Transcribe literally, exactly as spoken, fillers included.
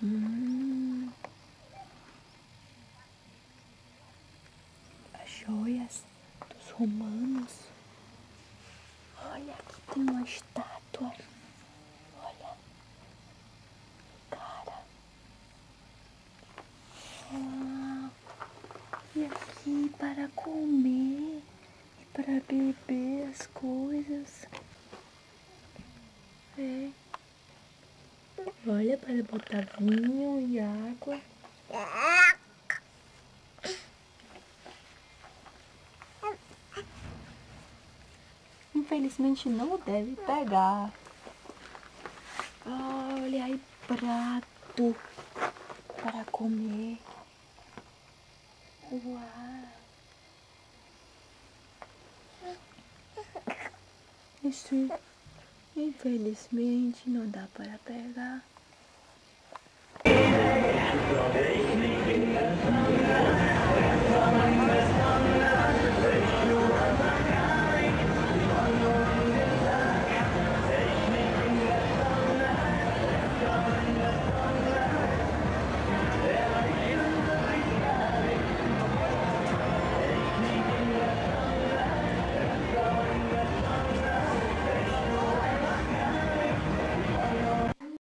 Hum. As joias dos romanos. Olha, aqui tem uma estátua. Olha. Cara. Ah, e aqui para comer e para beber as coisas. É. Olha, para botar vinho e água. Infelizmente não deve pegar. Olha aí, prato para comer. Uau! Isso, infelizmente, não dá para pegar.